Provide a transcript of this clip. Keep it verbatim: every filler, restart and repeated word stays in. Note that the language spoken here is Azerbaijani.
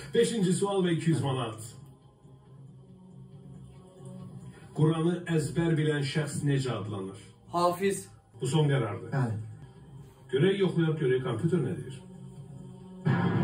Beşinci sual ve iki yüz manat. Kur'an'ı əzbər bilən şəxs necə adlanır? Hafiz. Bu son qərardır. Bəli. Görək yoxlayaq, görək kompüter nə deyir?